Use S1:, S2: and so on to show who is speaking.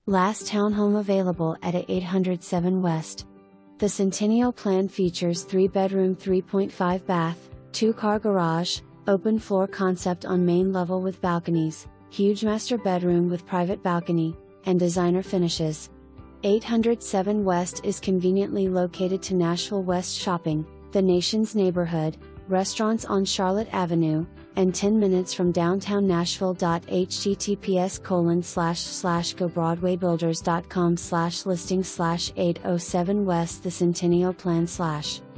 S1: Last townhome available at 807 West. The Centennial plan features 3-bedroom 3.5 bath, 2-car garage, open floor concept on main level with balconies, huge master bedroom with private balcony, and designer finishes. 807 West is conveniently located to Nashville West Shopping, the nation's neighborhood, restaurants on Charlotte Avenue, and 10 minutes from downtown Nashville. https://gobroadwaybuilders.com/listing/807 West. The Centennial plan /